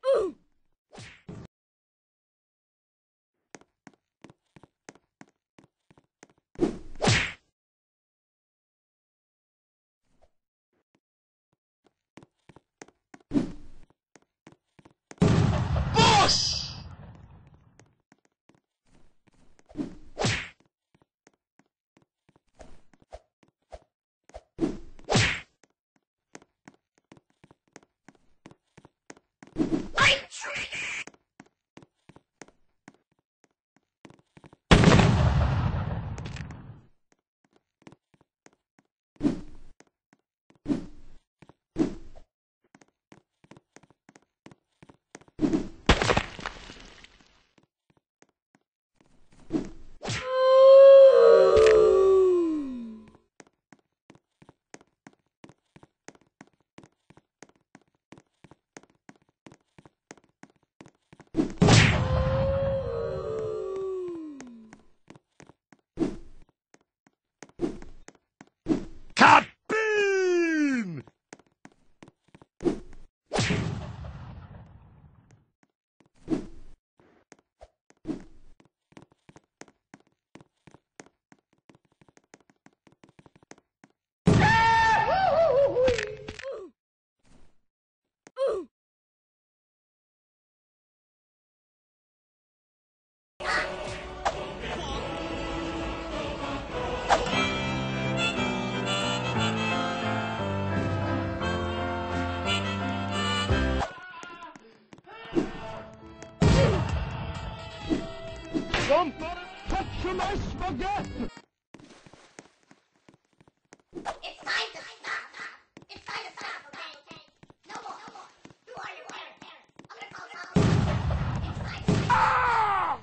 Somebody touch my spaghetti! It's time to stop. It's time to stop, okay? No more. Who are your parents? I'm gonna call them. It's time to stop.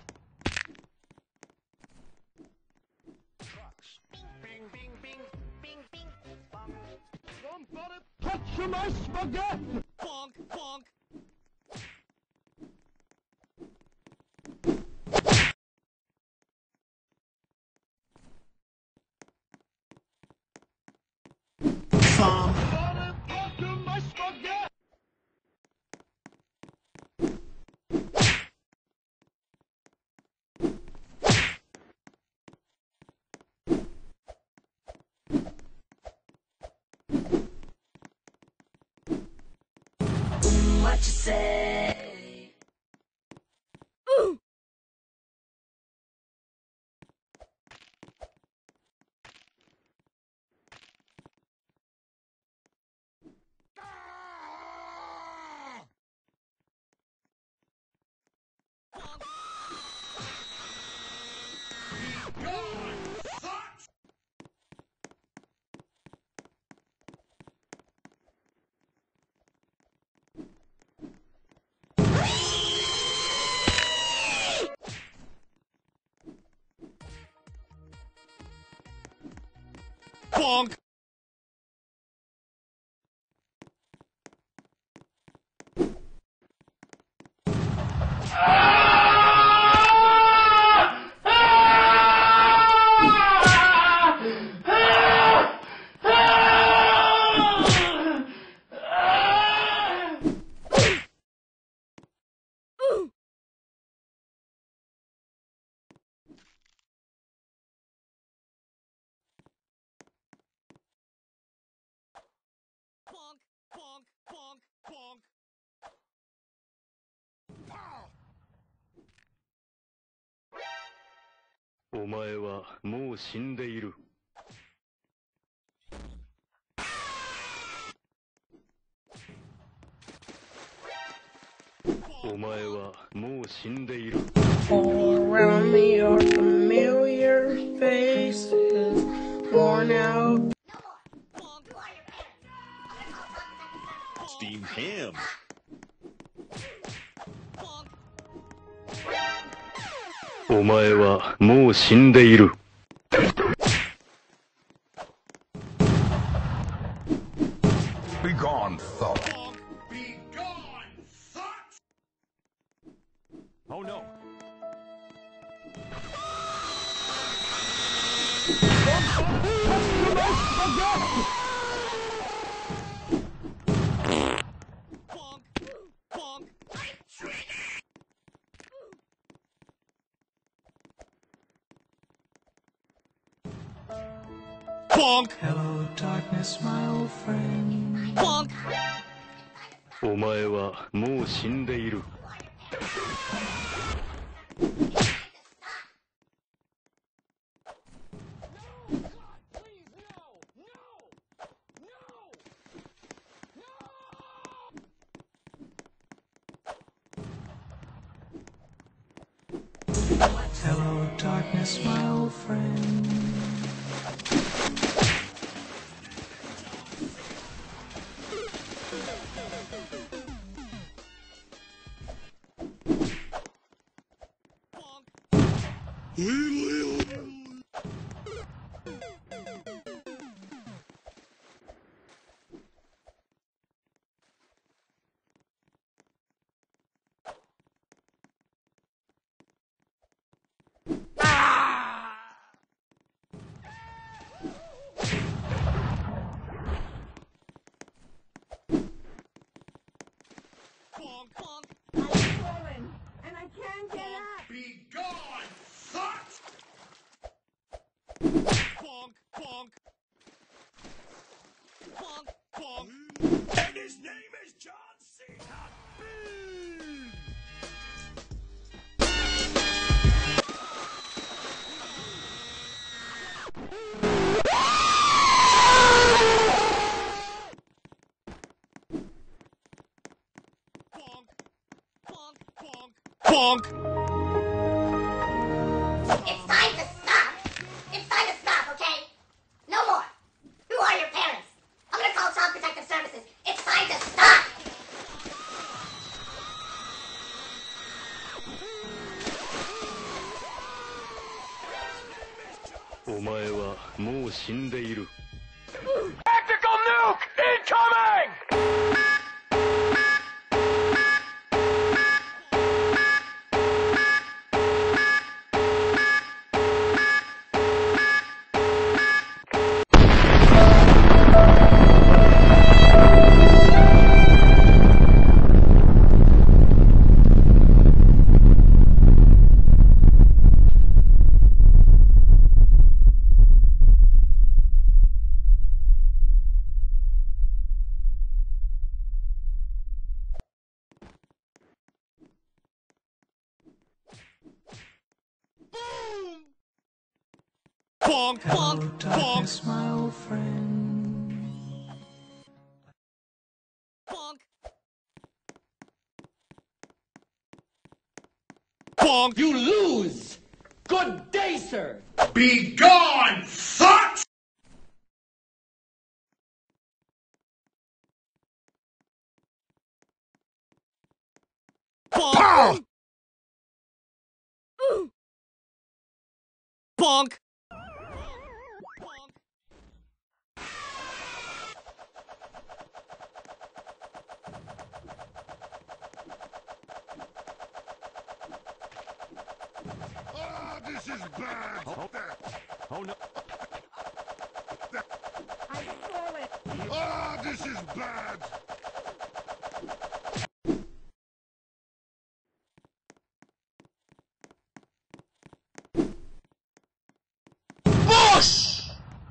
Bing, bing, bing, bing, bing, bong. Somebody touch my spaghetti! Bonk, bonk. Somebody touch my spaghetti! What you say? Ooh. Bonk. Bonk, bonk, bonk, bonk. お前はもう死んでいる。お前はもう死んでいる。 All around me are familiar faces, worn out. Steamed ham. Bonk. お前はもう死んでいる。 Be gone, thought. Bonk. Be gone, sucks. Oh no. Bonk, bonk. bonk, Hello, darkness, my old friend. bonk. お前はもう死んでいる。 Hello, darkness, my old friend. Bonk, bonk, I've fallen, and I can't get up. be gone, slut! Bonk, bonk. Bonk, bonk. And his name is John Cena. Bonk, bonk, bonk, bonk. It's time to stop. It's time to stop, okay? No more. Who are your parents? I'm gonna call Child Protective Services. It's time to stop. お前はもう死んでいる。 Tactical nuke incoming! Bonk, Hello, bonk, bonk. darkness, my old friend. Bonk. Bonk. You lose! Good day, sir! Be gone, slut! Bonk. Bonk. Bonk. Ah, this is bad. Oh no. I've fallen. Ah, this is bad. Bush!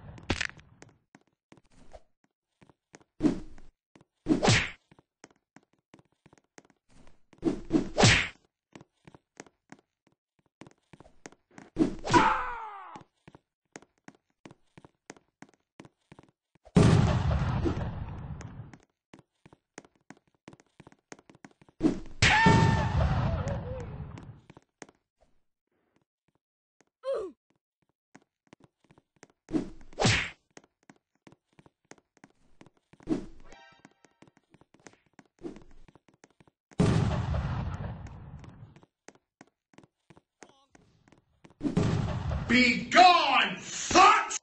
Be gone, slut!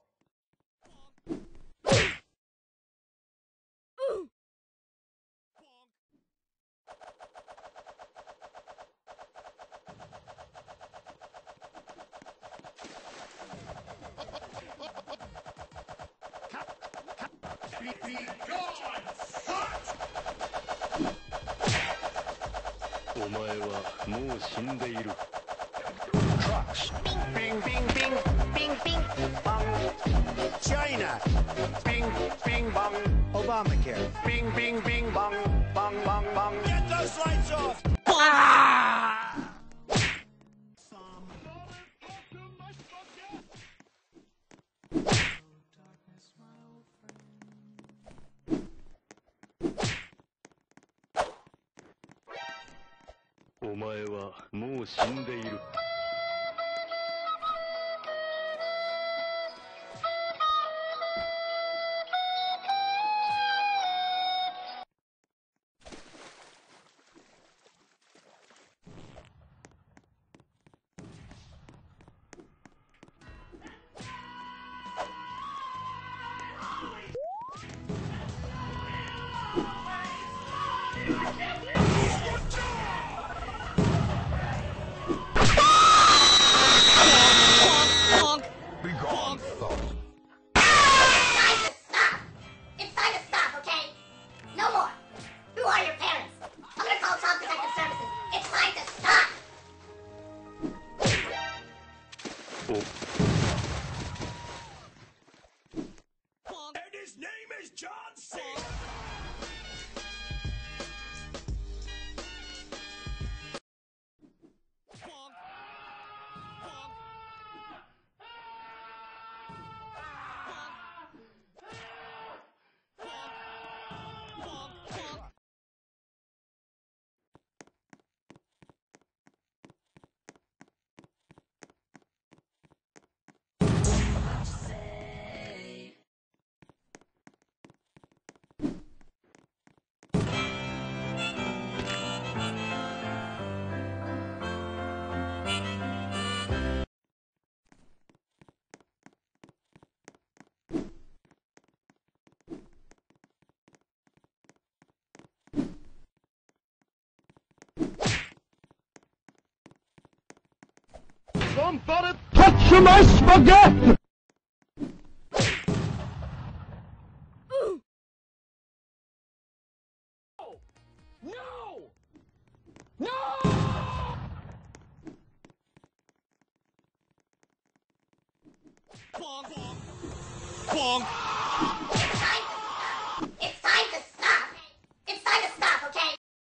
Be gone, slut! お前はもう死んでいる。 Bing, bing, bing, bing, bing, bong. China, Obamacare. Bing, bing, bing, bong, bong, bong, bong. Get those lights off! Darkness, my old friend. お前はもう死んでいる。 Be gone, thought. It's time to stop, okay? No more. Who are your parents? I'm gonna call Child Protective Services. It's time to stop. お And his name is John C. Somebody touch my spaghetti! No! No! Bonk. Bonk.